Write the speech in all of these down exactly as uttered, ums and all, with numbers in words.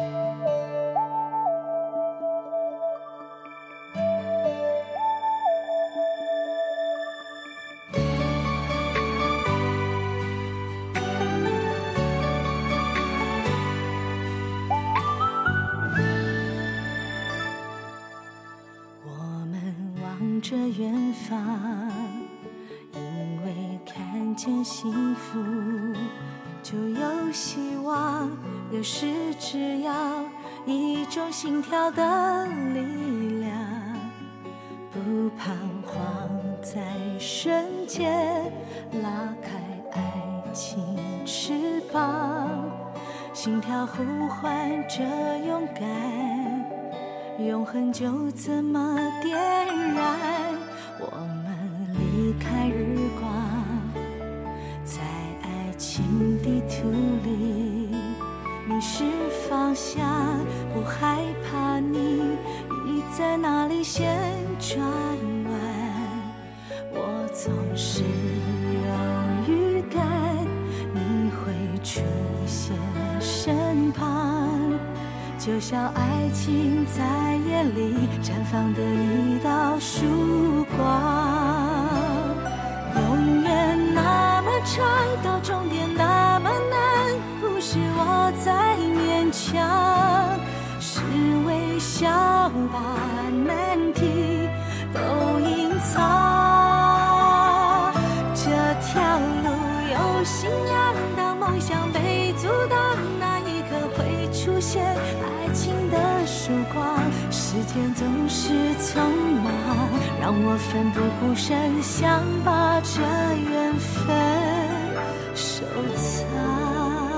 着远方，因为看见幸福就有希望，有时只要一种心跳的力量，不彷徨，在瞬间拉开爱情翅膀，心跳呼唤着勇敢，永恒就这么点燃。我们离开日光，在爱情地图里迷失方向，不害怕你已在哪里先转弯。我总是有预感你会出现身旁，就像爱情在夜里绽放的一道曙光，永远那么长，到终点那么难，不是我在勉强，是微笑把难题都隐藏。这条路有信仰，当梦想被阻挡，那一刻会出现爱情的曙光。时间总是匆忙，让我奋不顾身，想把这缘分收藏。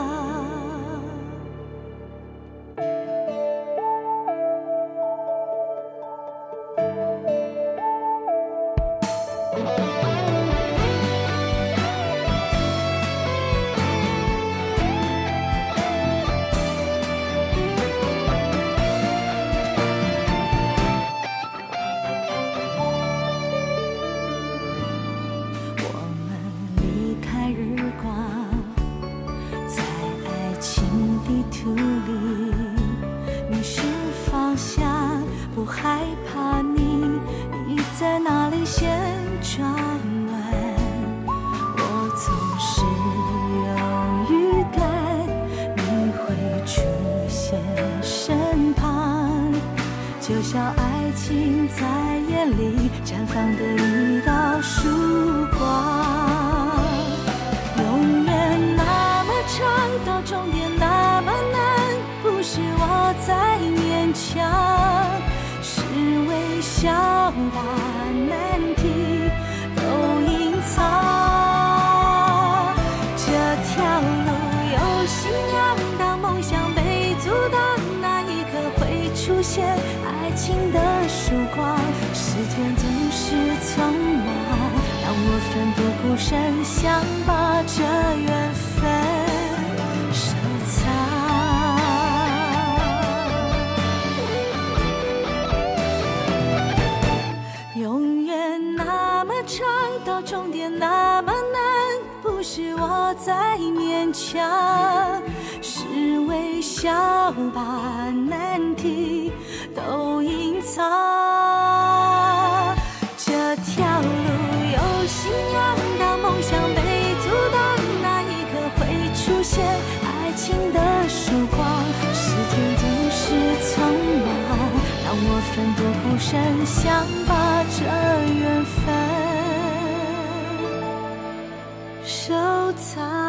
不害怕你已在哪里先转弯，我总是有预感你会出现身旁，就像爱情在夜里绽放的一道曙光，永远那么长，到终点那么难，不是我在勉强，是微笑把难题都隐藏。这条路有信仰，当梦想被阻挡，那一刻会出现爱情的曙光。时间总是匆忙，让我奋不顾身，想把这缘分收藏。永远那么长，到终点那么难，不是我在勉强，是微笑把难题都隐藏。这条路有信仰，当梦想被阻挡，那一刻会出现爱情的曙光。时间总是匆忙，让我奋不顾身，想把这缘分收藏。